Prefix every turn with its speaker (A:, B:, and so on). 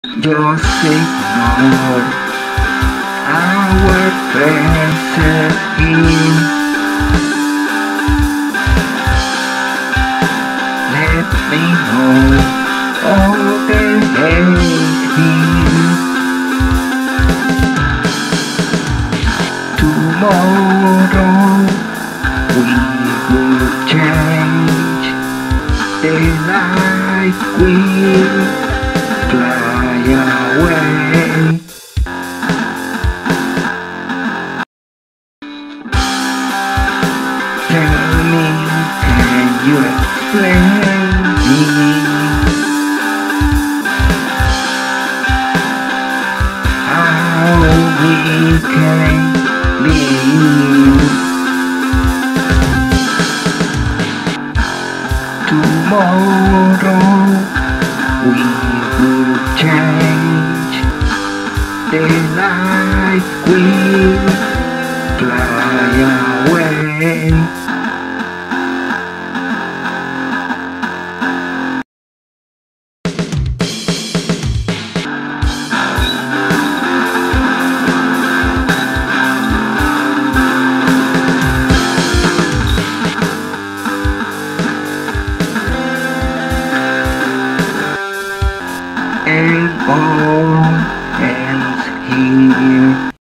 A: Just ignore our faces in. Let me know all the hate here. Tomorrow we will change. The light will fly away. Tell me, can you explain me how we can live? Tomorrow we will change. The light will fly away. And all ends here.